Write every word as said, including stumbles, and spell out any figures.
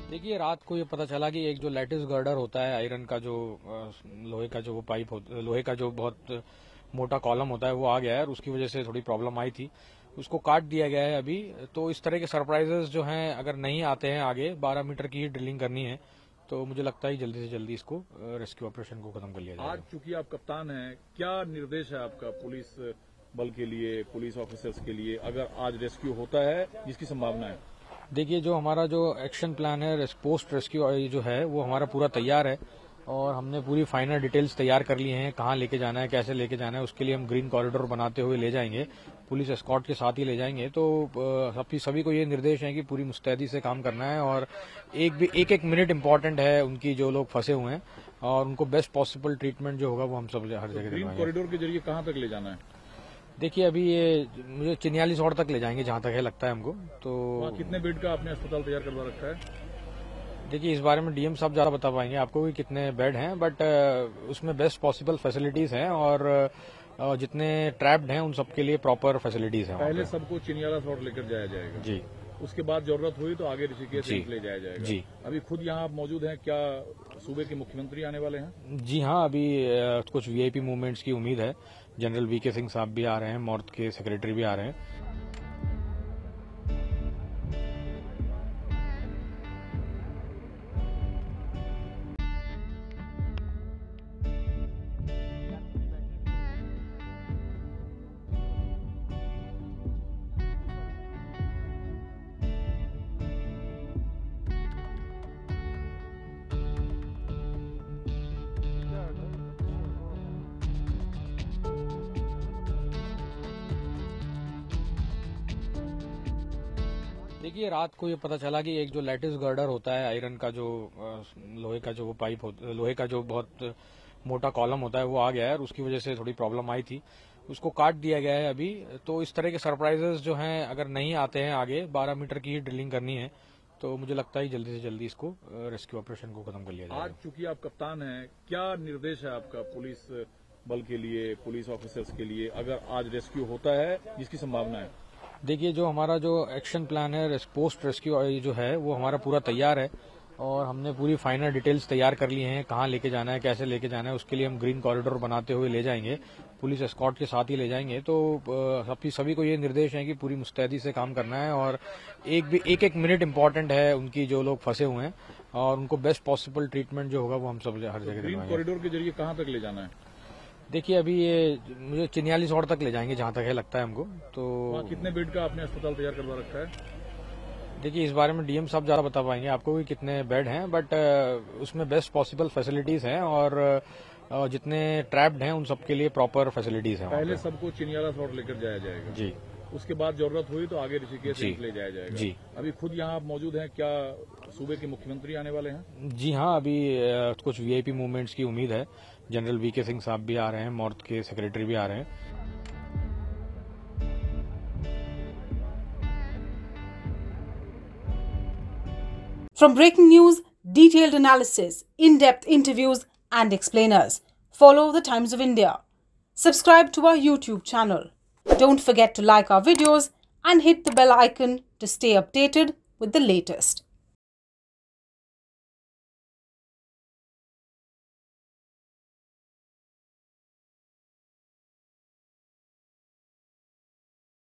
देखिए, रात को ये पता चला कि एक जो लैटिस गर्डर होता है, आयरन का जो लोहे का जो वो पाइप होता लोहे का जो बहुत मोटा कॉलम होता है, वो आ गया है और उसकी वजह से थोड़ी प्रॉब्लम आई थी। उसको काट दिया गया है अभी। तो इस तरह के सरप्राइजेस जो हैं, अगर नहीं आते हैं आगे, बारह मीटर की ही ड्रिलिंग करनी है, तो मुझे लगता है जल्दी से जल्दी इसको रेस्क्यू ऑपरेशन को खत्म कर लिया जाएगा। आज चूंकि आप कप्तान हैं, क्या निर्देश है आपका पुलिस बल के लिए, पुलिस ऑफिसर्स के लिए, अगर आज रेस्क्यू होता है जिसकी संभावना है? देखिए, जो हमारा जो एक्शन प्लान है पोस्ट रेस्क्यू जो है, वो हमारा पूरा तैयार है और हमने पूरी फाइनल डिटेल्स तैयार कर ली हैं। कहाँ लेके जाना है, कैसे लेके जाना है, उसके लिए हम ग्रीन कॉरिडोर बनाते हुए ले जाएंगे, पुलिस एस्कॉर्ट के साथ ही ले जाएंगे। तो सभी सभी को ये निर्देश है कि पूरी मुस्तैदी से काम करना है और एक भी एक एक मिनट इम्पोर्टेंट है उनकी, जो लोग फंसे हुए हैं, और उनको बेस्ट पॉसिबल ट्रीटमेंट जो होगा वो हम सब हर जगह। ग्रीन कॉरिडोर के जरिए कहाँ तक ले जाना है? देखिए, अभी ये मुझे चिन्यालीस और तक ले जाएंगे, जहां तक है लगता है हमको। तो कितने बेड का आपने अस्पताल तैयार करवा रखा है? देखिए, इस बारे में डीएम साहब ज्यादा बता पाएंगे आपको कि कितने बेड हैं, बट उसमें बेस्ट पॉसिबल फैसिलिटीज हैं और जितने ट्रैप्ड हैं उन सबके लिए प्रॉपर फैसिलिटीज हैं। पहले सबको चिनियाला शॉट लेकर जाया जाएगा जी, उसके बाद जरूरत हुई तो आगे ऋषिकेश ले जाया जाएगा जी। अभी खुद यहाँ आप मौजूद हैं, क्या सूबे के मुख्यमंत्री आने वाले हैं? जी हाँ, अभी कुछ वीआईपी मूवमेंट्स की उम्मीद है। जनरल वीके सिंह साहब भी आ रहे हैं, मॉर्थ के सेक्रेटरी भी आ रहे हैं। देखिए, रात को ये पता चला कि एक जो लैटिस गर्डर होता है, आयरन का जो लोहे का जो वो पाइप होता लोहे का जो बहुत मोटा कॉलम होता है, वो आ गया है और उसकी वजह से थोड़ी प्रॉब्लम आई थी। उसको काट दिया गया है अभी। तो इस तरह के सरप्राइजेस जो हैं, अगर नहीं आते हैं आगे, बारह मीटर की ही ड्रिलिंग करनी है, तो मुझे लगता है जल्दी से जल्दी इसको रेस्क्यू ऑपरेशन को खत्म कर लिया जाएगा। आज चूंकि आप कप्तान हैं, क्या निर्देश है आपका पुलिस बल के लिए, पुलिस ऑफिसर्स के लिए, अगर आज रेस्क्यू होता है जिसकी संभावना है? देखिए, जो हमारा जो एक्शन प्लान है पोस्ट रेस्क्यू जो है, वो हमारा पूरा तैयार है और हमने पूरी फाइनल डिटेल्स तैयार कर ली हैं। कहाँ लेके जाना है, कैसे लेके जाना है, उसके लिए हम ग्रीन कॉरिडोर बनाते हुए ले जाएंगे, पुलिस एस्कॉर्ट के साथ ही ले जाएंगे। तो सभी सभी को ये निर्देश है कि पूरी मुस्तैदी से काम करना है और एक भी एक एक मिनट इम्पोर्टेंट है उनकी, जो लोग फंसे हुए हैं, और उनको बेस्ट पॉसिबल ट्रीटमेंट जो होगा वो हम सब हर जगह। ग्रीन कॉरिडोर के जरिए कहाँ तक ले जाना है? देखिए, अभी ये मुझे चिन्यालीस और तक ले जाएंगे, जहां तक है लगता है हमको। तो कितने बेड का आपने अस्पताल तैयार करवा रखा है? देखिए, इस बारे में डीएम साहब ज्यादा बता पाएंगे आपको कि कितने बेड हैं, बट उसमें बेस्ट पॉसिबल फैसिलिटीज हैं और जितने ट्रैप्ड हैं उन सबके लिए प्रॉपर फैसिलिटीज हैं। पहले सबको चिनियाला शॉट लेकर जाया जाएगा जी, उसके बाद जरूरत हुई तो आगे ऋषिकेश ले जाया जाएगा जी। अभी खुद यहाँ आप मौजूद हैं, क्या सूबे के मुख्यमंत्री आने वाले हैं? जी हाँ, अभी कुछ वीआईपी मूवमेंट्स की उम्मीद है। जनरल वीके सिंह साहब भी आ रहे हैं, मॉर्थ के सेक्रेटरी भी आ रहे हैं। From breaking news, detailed analysis, in-depth interviews and explainers, follow the Times of India. Subscribe to our YouTube channel. Don't forget to like our videos and hit the bell icon to stay updated with the latest.